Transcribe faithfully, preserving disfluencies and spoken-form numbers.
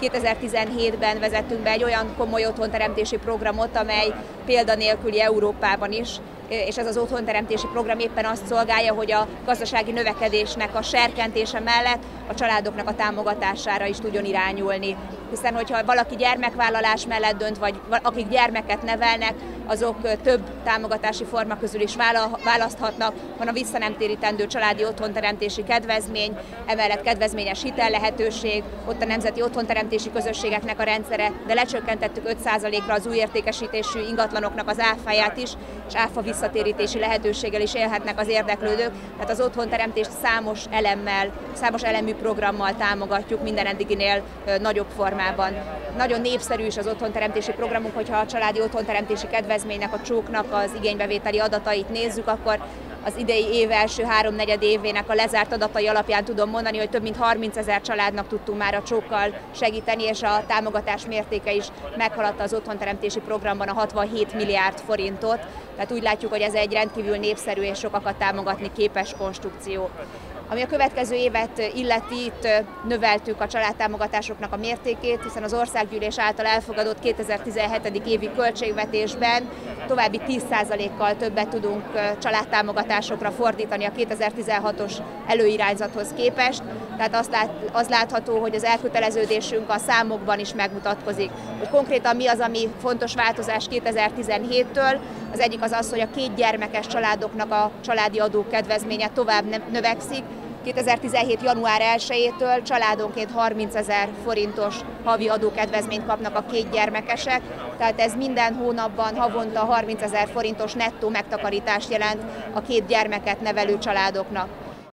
kétezer-tizenhétben vezettünk be egy olyan komoly otthonteremtési programot, amely példanélküli Európában is, és ez az otthonteremtési program éppen azt szolgálja, hogy a gazdasági növekedésnek a serkentése mellett a családoknak a támogatására is tudjon irányulni. Hiszen, hogyha valaki gyermekvállalás mellett dönt, vagy akik gyermeket nevelnek, azok több támogatási forma közül is választhatnak. Van a visszanemtérítendő családi otthonteremtési kedvezmény, emellett kedvezményes hitellehetőség, ott a nemzeti otthonteremtési közösségeknek a rendszere, de lecsökkentettük öt százalékra az új értékesítésű ingatlanoknak az áfáját is, és áfa visszatérítési lehetőséggel is élhetnek az érdeklődők. Tehát az otthonteremtést számos elemmel, számos elemű programmal támogatjuk, minden eddiginél nagyobb formában. Nagyon népszerű is az otthonteremtési programunk, hogyha a családi otthonteremtési kedvezménynek, a csóknak az igénybevételi adatait nézzük, akkor az idei év első háromnegyed évének a lezárt adatai alapján tudom mondani, hogy több mint harmincezer családnak tudtunk már a csókkal segíteni, és a támogatás mértéke is meghaladta az otthonteremtési programban a hatvanhét milliárd forintot. Tehát úgy látjuk, hogy ez egy rendkívül népszerű és sokakat támogatni képes konstrukció. Ami a következő évet illeti, itt növeltük a családtámogatásoknak a mértékét, hiszen az Országgyűlés által elfogadott kétezer-tizenhét. évi költségvetésben további tíz százalékkal többet tudunk családtámogatásokra fordítani a kétezer-tizenhatos előirányzathoz képest. Tehát az, lát, az látható, hogy az elköteleződésünk a számokban is megmutatkozik. Hogy konkrétan mi az, ami fontos változás kétezer-tizenhéttől, az egyik az az, hogy a két gyermekes családoknak a családi adó kedvezménye tovább növekszik. kétezer-tizenhét. január elsejétől családonként harmincezer forintos havi adókedvezményt kapnak a két gyermekesek, tehát ez minden hónapban havonta harmincezer forintos nettó megtakarítást jelent a két gyermeket nevelő családoknak.